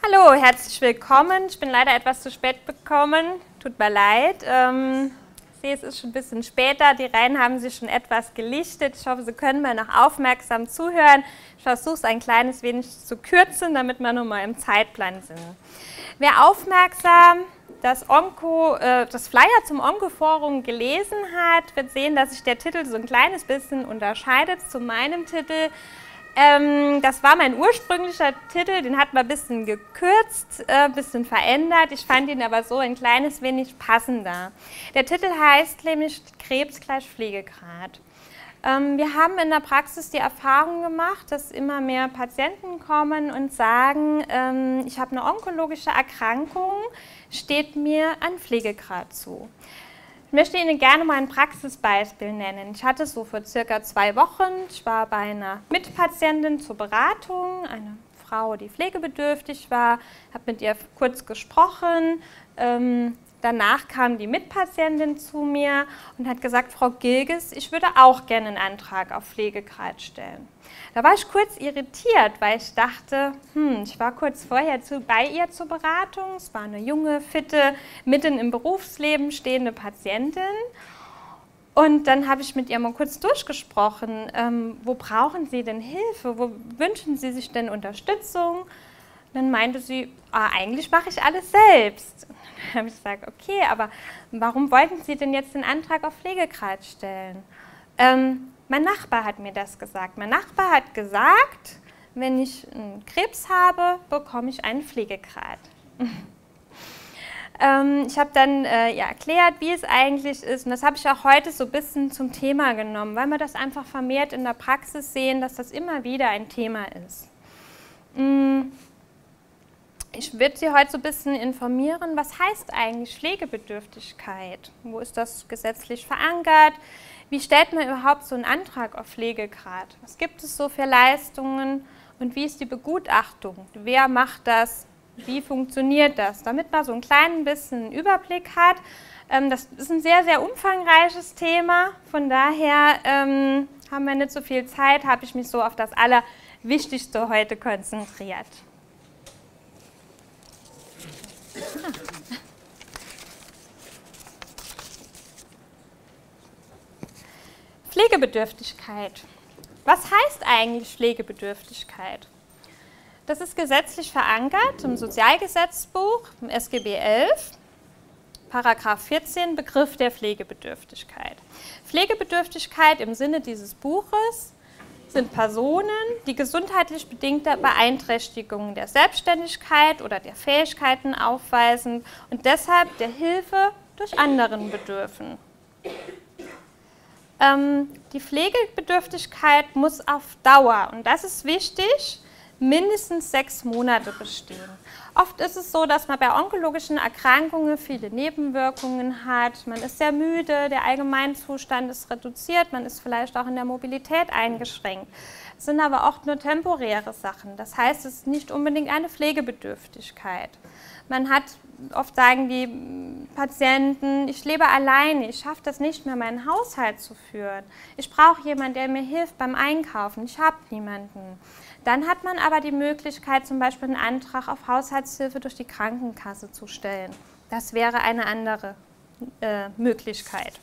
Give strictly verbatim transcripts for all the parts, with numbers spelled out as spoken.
Hallo, herzlich willkommen. Ich bin leider etwas zu spät gekommen. Tut mir leid. Ähm, ich sehe, es ist schon ein bisschen später. Die Reihen haben sich schon etwas gelichtet. Ich hoffe, Sie können mir noch aufmerksam zuhören. Ich versuche es ein kleines wenig zu kürzen, damit wir nur mal im Zeitplan sind. Wer aufmerksam das, Onko, äh, das Flyer zum Onko-Forum gelesen hat, wird sehen, dass sich der Titel so ein kleines bisschen unterscheidet zu meinem Titel. Ähm, das war mein ursprünglicher Titel, den hat man ein bisschen gekürzt, ein äh, bisschen verändert. Ich fand ihn aber so ein kleines wenig passender. Der Titel heißt nämlich Krebs gleich Pflegegrad. Ähm, wir haben in der Praxis die Erfahrung gemacht, dass immer mehr Patienten kommen und sagen, ähm, ich habe eine onkologische Erkrankung, steht mir ein Pflegegrad zu. Ich möchte Ihnen gerne mal ein Praxisbeispiel nennen. Ich hatte so vor circa zwei Wochen, ich war bei einer Mitpatientin zur Beratung, eine Frau, die pflegebedürftig war, habe mit ihr kurz gesprochen. Ähm, danach kam die Mitpatientin zu mir und hat gesagt, Frau Gilges, ich würde auch gerne einen Antrag auf Pflegegrad stellen. Da war ich kurz irritiert, weil ich dachte, hm, ich war kurz vorher zu, bei ihr zur Beratung. Es war eine junge, fitte, mitten im Berufsleben stehende Patientin. Und dann habe ich mit ihr mal kurz durchgesprochen, ähm, wo brauchen Sie denn Hilfe, wo wünschen Sie sich denn Unterstützung? Und dann meinte sie, ah, eigentlich mache ich alles selbst. Und dann habe ich gesagt, okay, aber warum wollten Sie denn jetzt den Antrag auf Pflegegrad stellen? Ähm, Mein Nachbar hat mir das gesagt. Mein Nachbar hat gesagt, wenn ich einen Krebs habe, bekomme ich einen Pflegegrad. ähm, ich habe dann äh, ja, erklärt, wie es eigentlich ist. Und das habe ich auch heute so ein bisschen zum Thema genommen, weil wir das einfach vermehrt in der Praxis sehen, dass das immer wieder ein Thema ist. Ich würde Sie heute so ein bisschen informieren, was heißt eigentlich Pflegebedürftigkeit? Wo ist das gesetzlich verankert? Wie stellt man überhaupt so einen Antrag auf Pflegegrad? Was gibt es so für Leistungen und wie ist die Begutachtung? Wer macht das? Wie funktioniert das? Damit man so ein klein bisschen einen Überblick hat. Das ist ein sehr, sehr umfangreiches Thema. Von daher ähm, haben wir nicht so viel Zeit, habe ich mich so auf das Allerwichtigste heute konzentriert. Pflegebedürftigkeit. Was heißt eigentlich Pflegebedürftigkeit? Das ist gesetzlich verankert im Sozialgesetzbuch, im S G B elf, Paragraph vierzehn, Begriff der Pflegebedürftigkeit. Pflegebedürftigkeit im Sinne dieses Buches sind Personen, die gesundheitlich bedingte Beeinträchtigungen der Selbstständigkeit oder der Fähigkeiten aufweisen und deshalb der Hilfe durch anderen bedürfen. Ähm, die Pflegebedürftigkeit muss auf Dauer, und das ist wichtig, mindestens sechs Monate bestehen. Oft ist es so, dass man bei onkologischen Erkrankungen viele Nebenwirkungen hat. Man ist sehr müde, der Allgemeinzustand ist reduziert, man ist vielleicht auch in der Mobilität eingeschränkt. Es sind aber auch nur temporäre Sachen. Das heißt, es ist nicht unbedingt eine Pflegebedürftigkeit. Man hat, oft sagen die Patienten, ich lebe alleine, ich schaffe das nicht mehr, meinen Haushalt zu führen. Ich brauche jemanden, der mir hilft beim Einkaufen, ich habe niemanden. Dann hat man aber die Möglichkeit, zum Beispiel einen Antrag auf Haushaltshilfe durch die Krankenkasse zu stellen. Das wäre eine andere äh, Möglichkeit.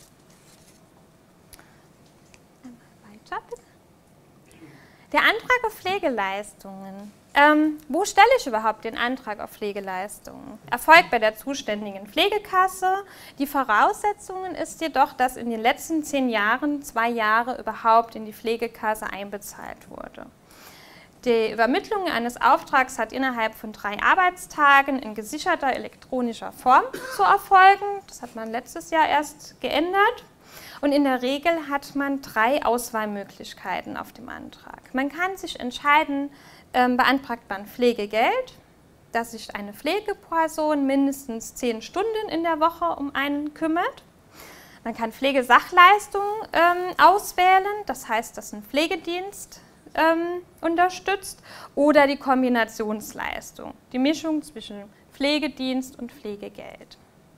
Einmal weiter, bitte. Der Antrag auf Pflegeleistungen. Ähm, wo stelle ich überhaupt den Antrag auf Pflegeleistungen? Erfolgt bei der zuständigen Pflegekasse. Die Voraussetzung ist jedoch, dass in den letzten zehn Jahren zwei Jahre überhaupt in die Pflegekasse einbezahlt wurde. Die Übermittlung eines Auftrags hat innerhalb von drei Arbeitstagen in gesicherter elektronischer Form zu erfolgen. Das hat man letztes Jahr erst geändert. Und in der Regel hat man drei Auswahlmöglichkeiten auf dem Antrag. Man kann sich entscheiden, ähm, beantragt man Pflegegeld, dass sich eine Pflegeperson mindestens zehn Stunden in der Woche um einen kümmert. Man kann Pflegesachleistungen ähm, auswählen, das heißt, dass ein Pflegedienst ähm, unterstützt, oder die Kombinationsleistung, die Mischung zwischen Pflegedienst und Pflegegeld.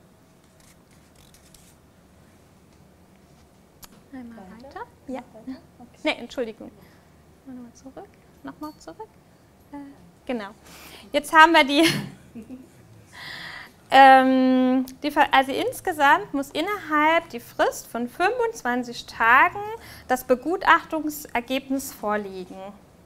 Einmal weiter. Ja. Okay. Nee, Entschuldigung. Nochmal zurück. Nochmal zurück. Äh, genau. Jetzt haben wir die, ähm, die, also insgesamt muss innerhalb die Frist von fünfundzwanzig Tagen das Begutachtungsergebnis vorliegen.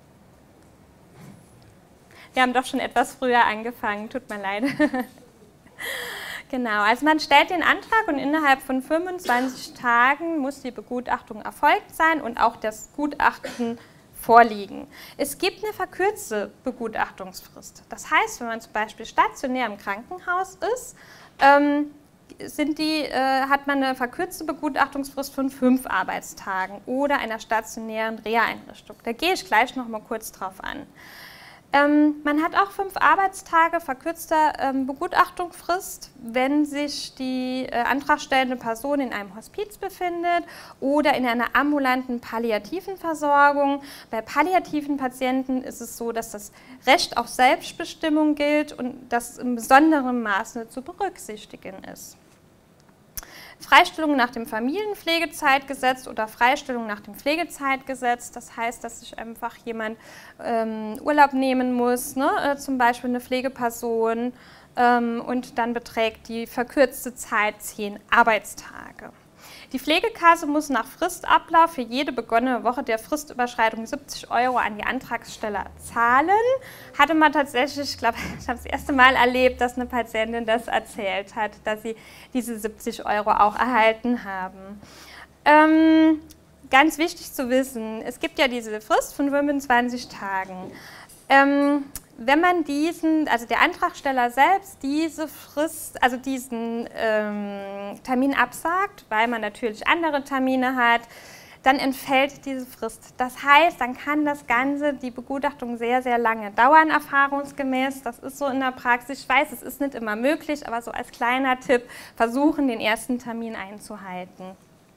Wir haben doch schon etwas früher angefangen, tut mir leid. Genau, also man stellt den Antrag und innerhalb von fünfundzwanzig Tagen muss die Begutachtung erfolgt sein und auch das Gutachten vorliegen. Es gibt eine verkürzte Begutachtungsfrist. Das heißt, wenn man zum Beispiel stationär im Krankenhaus ist, ähm, sind die, äh, hat man eine verkürzte Begutachtungsfrist von fünf Arbeitstagen oder einer stationären Reha-Einrichtung. Da gehe ich gleich noch mal kurz drauf an. Ähm, man hat auch fünf Arbeitstage verkürzter ähm, Begutachtungsfrist, wenn sich die äh, antragstellende Person in einem Hospiz befindet oder in einer ambulanten palliativen Versorgung. Bei palliativen Patienten ist es so, dass das Recht auf Selbstbestimmung gilt und das in besonderem Maße zu berücksichtigen ist. Freistellung nach dem Familienpflegezeitgesetz oder Freistellung nach dem Pflegezeitgesetz, das heißt, dass sich einfach jemand ähm, Urlaub nehmen muss, ne? äh, zum Beispiel eine Pflegeperson, ähm, und dann beträgt die verkürzte Zeit zehn Arbeitstage. Die Pflegekasse muss nach Fristablauf für jede begonnene Woche der Fristüberschreitung siebzig Euro an die Antragsteller zahlen. Hatte man tatsächlich, ich glaube, ich habe das erste Mal erlebt, dass eine Patientin das erzählt hat, dass sie diese siebzig Euro auch erhalten haben. Ähm, ganz wichtig zu wissen, es gibt ja diese Frist von fünfundzwanzig Tagen. Ähm, Wenn man diesen, also der Antragsteller selbst, diese Frist, also diesen ähm, Termin absagt, weil man natürlich andere Termine hat, dann entfällt diese Frist. Das heißt, dann kann das Ganze, die Begutachtung sehr, sehr lange dauern, erfahrungsgemäß. Das ist so in der Praxis. Ich weiß, es ist nicht immer möglich, aber so als kleiner Tipp, versuchen, den ersten Termin einzuhalten.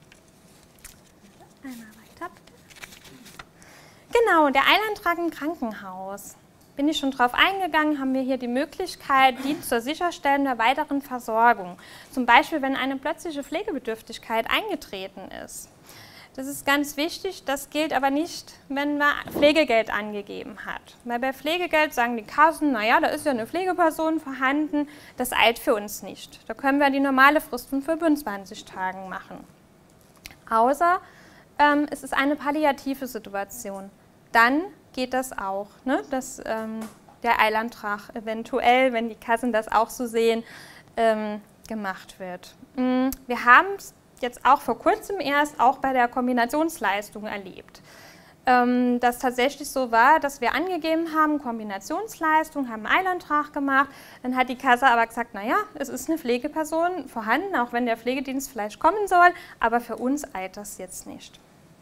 Einmal weiter, bitte. Genau, der Eilantrag im Krankenhaus. Bin ich schon darauf eingegangen, haben wir hier die Möglichkeit, Dienst zur Sicherstellung der weiteren Versorgung. Zum Beispiel, wenn eine plötzliche Pflegebedürftigkeit eingetreten ist. Das ist ganz wichtig, das gilt aber nicht, wenn man Pflegegeld angegeben hat. Weil bei Pflegegeld sagen die Kassen, naja, da ist ja eine Pflegeperson vorhanden, das eilt für uns nicht. Da können wir die normale Frist von fünfundzwanzig Tagen machen. Außer ähm, es ist eine palliative Situation. Dann geht das auch, ne? dass ähm, der Eilantrag eventuell, wenn die Kassen das auch so sehen, ähm, gemacht wird. Mm, wir haben es jetzt auch vor kurzem erst auch bei der Kombinationsleistung erlebt, ähm, dass tatsächlich so war, dass wir angegeben haben, Kombinationsleistung, haben einen Eilantrag gemacht, dann hat die Kasse aber gesagt, naja, es ist eine Pflegeperson vorhanden, auch wenn der Pflegedienst vielleicht kommen soll, aber für uns eilt das jetzt nicht.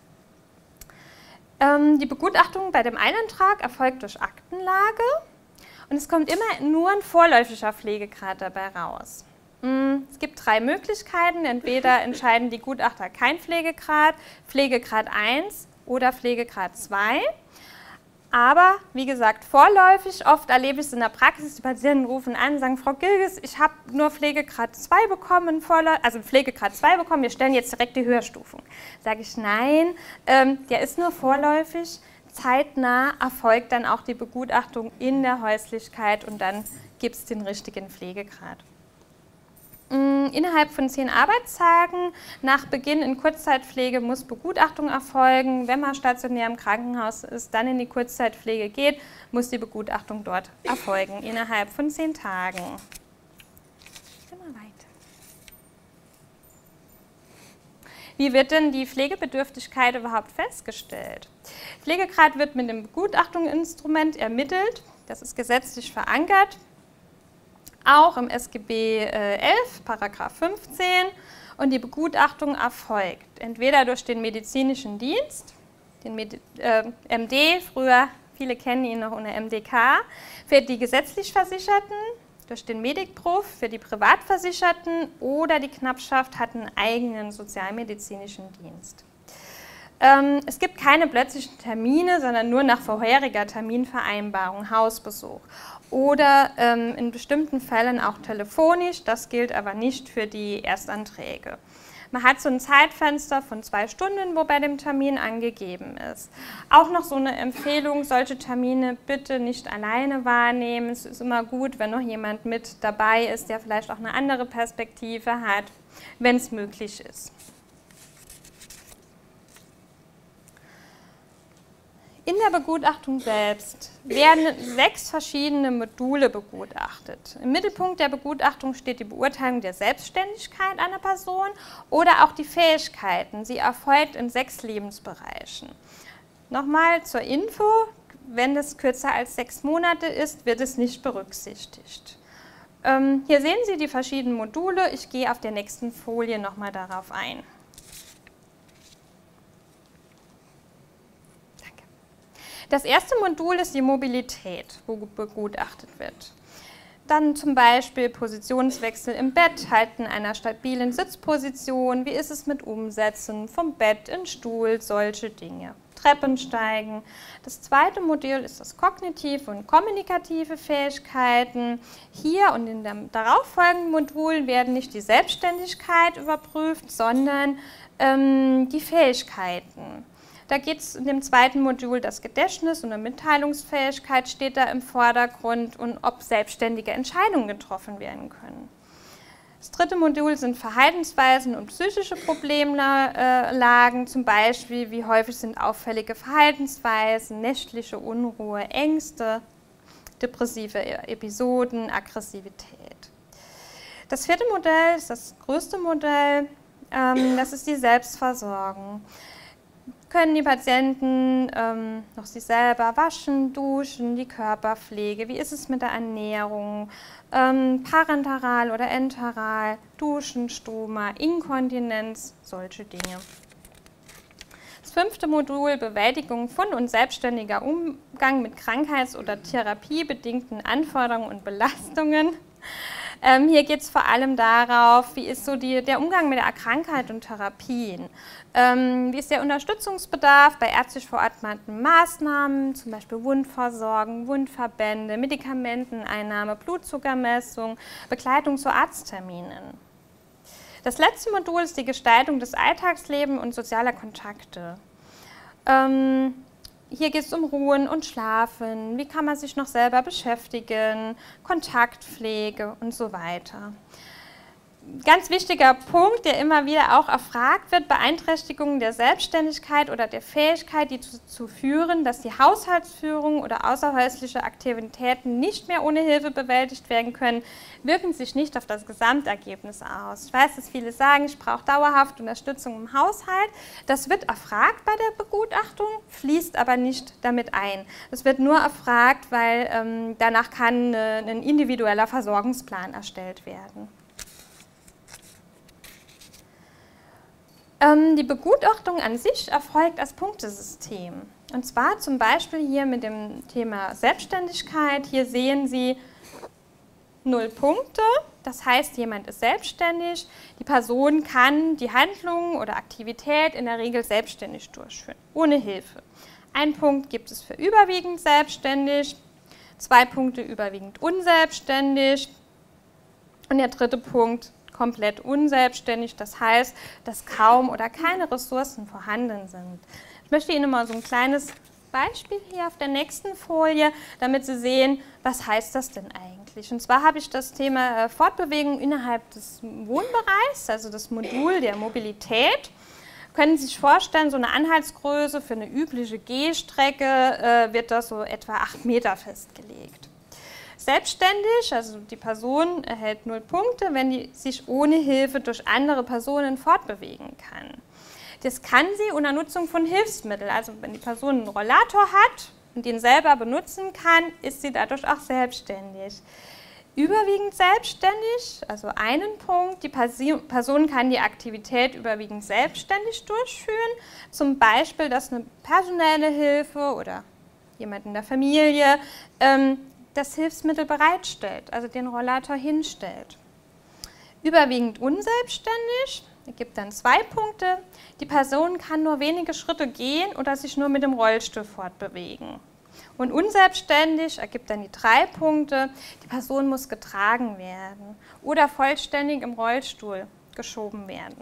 Die Begutachtung bei dem Eilantrag erfolgt durch Aktenlage und es kommt immer nur ein vorläufiger Pflegegrad dabei raus. Es gibt drei Möglichkeiten, entweder entscheiden die Gutachter kein Pflegegrad, Pflegegrad eins oder Pflegegrad zwei. Aber, wie gesagt, vorläufig, oft erlebe ich es in der Praxis, die Patienten rufen an und sagen, Frau Gilges, ich habe nur Pflegegrad zwei bekommen, also Pflegegrad zwei bekommen, wir stellen jetzt direkt die Höherstufung. Sage ich, nein, ähm, der ist nur vorläufig, zeitnah erfolgt dann auch die Begutachtung in der Häuslichkeit und dann gibt es den richtigen Pflegegrad. Innerhalb von zehn Arbeitstagen nach Beginn in Kurzzeitpflege muss Begutachtung erfolgen. Wenn man stationär im Krankenhaus ist, dann in die Kurzzeitpflege geht, muss die Begutachtung dort erfolgen, innerhalb von zehn Tagen. Immer weiter. Wie wird denn die Pflegebedürftigkeit überhaupt festgestellt? Pflegegrad wird mit dem Begutachtungsinstrument ermittelt, das ist gesetzlich verankert. Auch im S G B elf, Paragraph fünfzehn, und die Begutachtung erfolgt entweder durch den medizinischen Dienst, den Medi äh, M D, früher, viele kennen ihn noch unter M D K, für die gesetzlich Versicherten, durch den Medikprof für die Privatversicherten oder die Knappschaft hat einen eigenen sozialmedizinischen Dienst. Ähm, es gibt keine plötzlichen Termine, sondern nur nach vorheriger Terminvereinbarung, Hausbesuch. oder ähm, in bestimmten Fällen auch telefonisch. Das gilt aber nicht für die Erstanträge. Man hat so ein Zeitfenster von zwei Stunden, wo bei dem Termin angegeben ist. Auch noch so eine Empfehlung, solche Termine bitte nicht alleine wahrnehmen. Es ist immer gut, wenn noch jemand mit dabei ist, der vielleicht auch eine andere Perspektive hat, wenn es möglich ist. In der Begutachtung selbst werden sechs verschiedene Module begutachtet. Im Mittelpunkt der Begutachtung steht die Beurteilung der Selbstständigkeit einer Person oder auch die Fähigkeiten. Sie erfolgt in sechs Lebensbereichen. Nochmal zur Info, wenn es kürzer als sechs Monate ist, wird es nicht berücksichtigt. Ähm, hier sehen Sie die verschiedenen Module. Ich gehe auf der nächsten Folie nochmal darauf ein. Das erste Modul ist die Mobilität, wo begutachtet wird. Dann zum Beispiel Positionswechsel im Bett, Halten einer stabilen Sitzposition, wie ist es mit Umsetzen vom Bett in Stuhl, solche Dinge. Treppensteigen. Das zweite Modul ist das kognitive und kommunikative Fähigkeiten. Hier und in dem darauffolgenden Modul werden nicht die Selbstständigkeit überprüft, sondern ähm, die Fähigkeiten. Da geht es in dem zweiten Modul, das Gedächtnis und die Mitteilungsfähigkeit steht da im Vordergrund und ob selbstständige Entscheidungen getroffen werden können. Das dritte Modul sind Verhaltensweisen und psychische Problemlagen, zum Beispiel wie häufig sind auffällige Verhaltensweisen, nächtliche Unruhe, Ängste, depressive Episoden, Aggressivität. Das vierte Modell ist das größte Modell, das ist die Selbstversorgung. Können die Patienten ähm, noch sich selber waschen, duschen, die Körperpflege, wie ist es mit der Ernährung, ähm, parenteral oder enteral, Duschen, Stoma, Inkontinenz, solche Dinge. Das fünfte Modul, Bewältigung von und selbstständiger Umgang mit krankheits- oder therapiebedingten Anforderungen und Belastungen. Ähm, hier geht es vor allem darauf, wie ist so die, der Umgang mit der Krankheit und Therapien. Ähm, wie ist der Unterstützungsbedarf bei ärztlich verordneten Maßnahmen, zum Beispiel Wundversorgung, Wundverbände, Medikamenteneinnahme, Blutzuckermessung, Begleitung zu Arztterminen. Das letzte Modul ist die Gestaltung des Alltagslebens und sozialer Kontakte. Ähm, Hier geht es um Ruhen und Schlafen, wie kann man sich noch selber beschäftigen, Kontaktpflege und so weiter. Ganz wichtiger Punkt, der immer wieder auch erfragt wird, Beeinträchtigungen der Selbstständigkeit oder der Fähigkeit, die dazu führen, dass die Haushaltsführung oder außerhäusliche Aktivitäten nicht mehr ohne Hilfe bewältigt werden können, wirken sich nicht auf das Gesamtergebnis aus. Ich weiß, dass viele sagen, ich brauche dauerhaft Unterstützung im Haushalt. Das wird erfragt bei der Begutachtung, fließt aber nicht damit ein. Es wird nur erfragt, weil ähm, danach kann äh, ein individueller Versorgungsplan erstellt werden. Die Begutachtung an sich erfolgt als Punktesystem. Und zwar zum Beispiel hier mit dem Thema Selbstständigkeit. Hier sehen Sie null Punkte, das heißt, jemand ist selbstständig. Die Person kann die Handlung oder Aktivität in der Regel selbstständig durchführen, ohne Hilfe. Ein Punkt gibt es für überwiegend selbstständig, zwei Punkte überwiegend unselbstständig und der dritte Punkt komplett unselbstständig, das heißt, dass kaum oder keine Ressourcen vorhanden sind. Ich möchte Ihnen mal so ein kleines Beispiel hier auf der nächsten Folie, damit Sie sehen, was heißt das denn eigentlich. Und zwar habe ich das Thema Fortbewegung innerhalb des Wohnbereichs, also das Modul der Mobilität. Können Sie sich vorstellen, so eine Anhaltsgröße für eine übliche Gehstrecke äh, wird das so etwa acht Meter festgelegt. Selbstständig, also die Person erhält null Punkte, wenn die sich ohne Hilfe durch andere Personen fortbewegen kann. Das kann sie unter Nutzung von Hilfsmitteln, also wenn die Person einen Rollator hat und den selber benutzen kann, ist sie dadurch auch selbstständig. Überwiegend selbstständig, also einen Punkt, die Person kann die Aktivität überwiegend selbstständig durchführen, zum Beispiel, dass eine personelle Hilfe oder jemand in der Familie ähm, das Hilfsmittel bereitstellt, also den Rollator hinstellt. Überwiegend unselbstständig, es gibt dann zwei Punkte. Die Person kann nur wenige Schritte gehen oder sich nur mit dem Rollstuhl fortbewegen. Und unselbstständig ergibt dann die drei Punkte. Die Person muss getragen werden oder vollständig im Rollstuhl geschoben werden.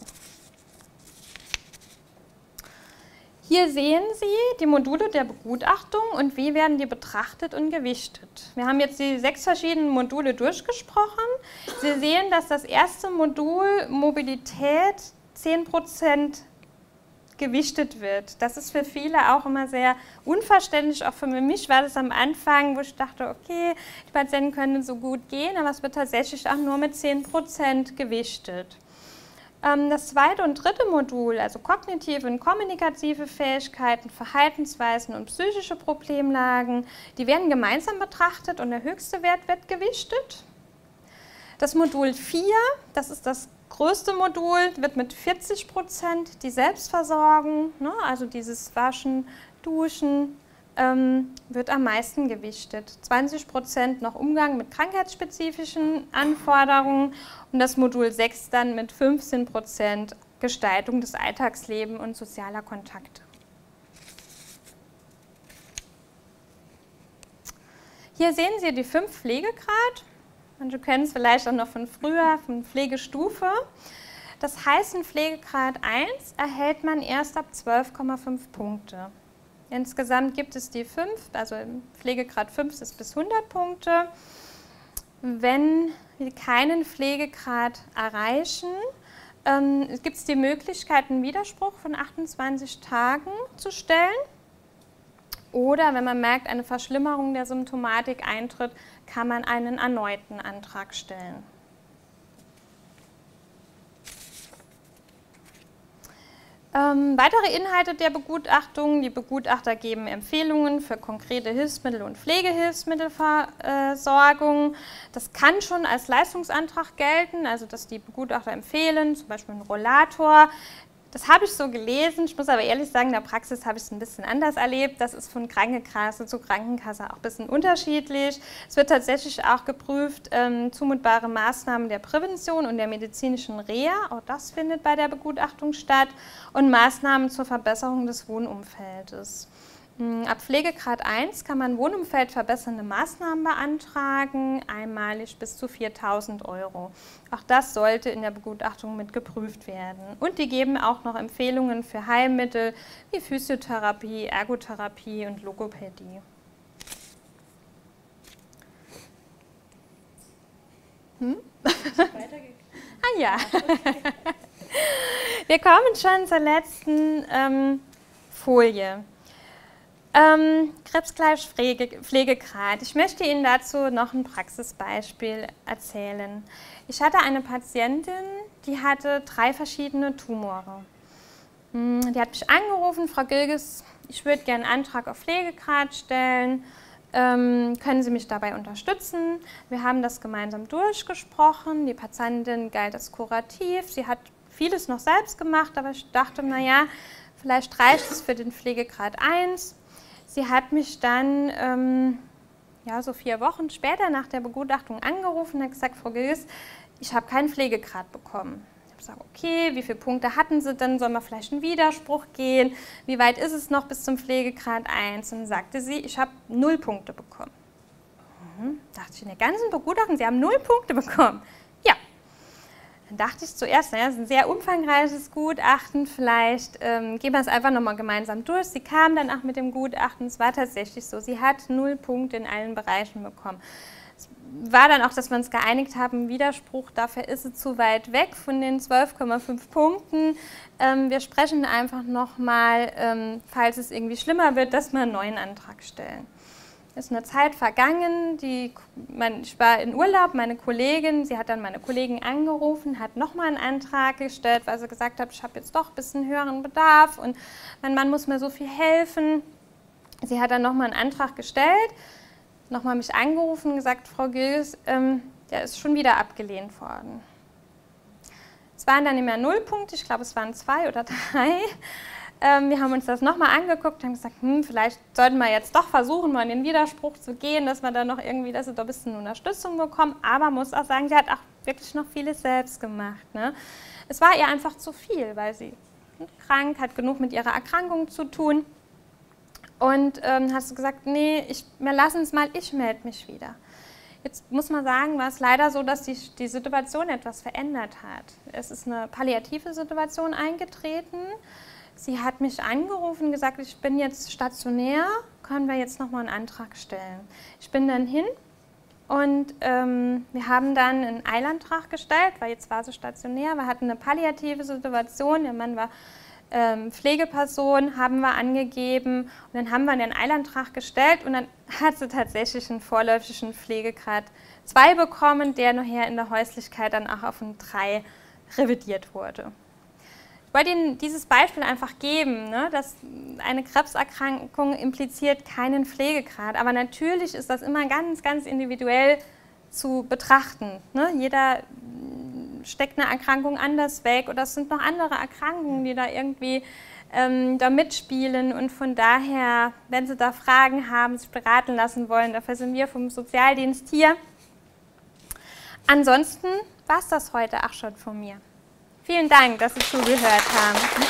Hier sehen Sie die Module der Begutachtung und wie werden die betrachtet und gewichtet. Wir haben jetzt die sechs verschiedenen Module durchgesprochen. Sie sehen, dass das erste Modul Mobilität zehn Prozent gewichtet wird. Das ist für viele auch immer sehr unverständlich, auch für mich war das am Anfang, wo ich dachte, okay, die Patienten können so gut gehen, aber es wird tatsächlich auch nur mit zehn Prozent gewichtet. Das zweite und dritte Modul, also kognitive und kommunikative Fähigkeiten, Verhaltensweisen und psychische Problemlagen, die werden gemeinsam betrachtet und der höchste Wert wird gewichtet. Das Modul vier, das ist das größte Modul, wird mit vierzig Prozent die Selbstversorgung, ne, also dieses Waschen, Duschen, ähm, wird am meisten gewichtet. zwanzig Prozent noch Umgang mit krankheitsspezifischen Anforderungen und das Modul sechs dann mit fünfzehn Prozent Gestaltung des Alltagslebens und sozialer Kontakte. Hier sehen Sie die fünf Pflegegrad. Manche kennen es vielleicht auch noch von früher, von Pflegestufe. Das heißt, in Pflegegrad eins erhält man erst ab zwölf Komma fünf Punkte. Insgesamt gibt es die fünf, also im Pflegegrad fünf ist es bis hundert Punkte. Wenn wir keinen Pflegegrad erreichen, ähm, gibt es die Möglichkeit, einen Widerspruch von achtundzwanzig Tagen zu stellen. Oder wenn man merkt, eine Verschlimmerung der Symptomatik eintritt, kann man einen erneuten Antrag stellen. Ähm, weitere Inhalte der Begutachtung. Die Begutachter geben Empfehlungen für konkrete Hilfsmittel- und Pflegehilfsmittelversorgung. Das kann schon als Leistungsantrag gelten, also dass die Begutachter empfehlen, zum Beispiel einen Rollator. Das habe ich so gelesen, ich muss aber ehrlich sagen, in der Praxis habe ich es ein bisschen anders erlebt. Das ist von Krankenkasse zu Krankenkasse auch ein bisschen unterschiedlich. Es wird tatsächlich auch geprüft, ähm, zumutbare Maßnahmen der Prävention und der medizinischen Reha, auch das findet bei der Begutachtung statt, und Maßnahmen zur Verbesserung des Wohnumfeldes. Ab Pflegegrad eins kann man wohnumfeldverbessernde Maßnahmen beantragen, einmalig bis zu viertausend Euro. Auch das sollte in der Begutachtung mit geprüft werden. Und die geben auch noch Empfehlungen für Heilmittel wie Physiotherapie, Ergotherapie und Logopädie. Hm? Ah ja. Wir kommen schon zur letzten ähm, Folie. Ähm, Krebsgleich Pflegegrad. Ich möchte Ihnen dazu noch ein Praxisbeispiel erzählen. Ich hatte eine Patientin, die hatte drei verschiedene Tumore. Die hat mich angerufen, Frau Gilges, ich würde gerne einen Antrag auf Pflegegrad stellen. Ähm, können Sie mich dabei unterstützen? Wir haben das gemeinsam durchgesprochen. Die Patientin galt als kurativ. Sie hat vieles noch selbst gemacht, aber ich dachte, naja, vielleicht reicht es für den Pflegegrad eins. Sie hat mich dann ähm, ja, so vier Wochen später nach der Begutachtung angerufen und hat gesagt, Frau Gilges, ich habe keinen Pflegegrad bekommen. Ich habe gesagt, okay, wie viele Punkte hatten Sie denn? Sollen wir vielleicht einen Widerspruch gehen? Wie weit ist es noch bis zum Pflegegrad eins? Und dann sagte sie, ich habe null Punkte bekommen. Mhm. Dachte ich, in der ganzen Begutachtung, Sie haben null Punkte bekommen. Ja. Dann dachte ich zuerst, naja, das ist ein sehr umfangreiches Gutachten, vielleicht ähm, gehen wir es einfach nochmal gemeinsam durch. Sie kam dann auch mit dem Gutachten, es war tatsächlich so, sie hat null Punkte in allen Bereichen bekommen. Es war dann auch, dass wir uns geeinigt haben, Widerspruch, dafür ist es zu weit weg von den zwölf Komma fünf Punkten. Ähm, wir sprechen einfach nochmal, ähm, falls es irgendwie schlimmer wird, dass wir einen neuen Antrag stellen. Es ist eine Zeit vergangen, die, mein, ich war in Urlaub, meine Kollegin, sie hat dann meine Kollegin angerufen, hat nochmal einen Antrag gestellt, weil sie gesagt hat, ich habe jetzt doch ein bisschen höheren Bedarf und mein Mann muss mir so viel helfen. Sie hat dann nochmal einen Antrag gestellt, nochmal mich angerufen und gesagt, Frau Gilges, ähm, der ist schon wieder abgelehnt worden. Es waren dann nicht mehr null Punkte, ich glaube es waren zwei oder drei. Ähm, wir haben uns das nochmal angeguckt und haben gesagt, hm, vielleicht sollten wir jetzt doch versuchen, mal in den Widerspruch zu gehen, dass wir da noch irgendwie, dass sie da ein bisschen Unterstützung bekommen. Aber muss auch sagen, sie hat auch wirklich noch vieles selbst gemacht. Ne? Es war ihr einfach zu viel, weil sie krank, hat genug mit ihrer Erkrankung zu tun. Und ähm, hast du gesagt, nee, ich, wir lassen es mal, ich melde mich wieder. Jetzt muss man sagen, war es leider so, dass die, die Situation etwas verändert hat. Es ist eine palliative Situation eingetreten. Sie hat mich angerufen und gesagt, ich bin jetzt stationär, können wir jetzt nochmal einen Antrag stellen. Ich bin dann hin und ähm, wir haben dann einen Eilantrag gestellt, weil jetzt war sie stationär. Wir hatten eine palliative Situation, der Mann war ähm, Pflegeperson, haben wir angegeben und dann haben wir einen Eilantrag gestellt und dann hat sie tatsächlich einen vorläufigen Pflegegrad zwei bekommen, der nachher in der Häuslichkeit dann auch auf einen drei revidiert wurde. Ich wollte Ihnen dieses Beispiel einfach geben, ne, dass eine Krebserkrankung impliziert keinen Pflegegrad, aber natürlich ist das immer ganz, ganz individuell zu betrachten. Ne? Jeder steckt eine Erkrankung anders weg oder es sind noch andere Erkrankungen, die da irgendwie ähm, da mitspielen und von daher, wenn Sie da Fragen haben, sich beraten lassen wollen, dafür sind wir vom Sozialdienst hier. Ansonsten war es das heute auch schon von mir. Vielen Dank, dass Sie zugehört haben.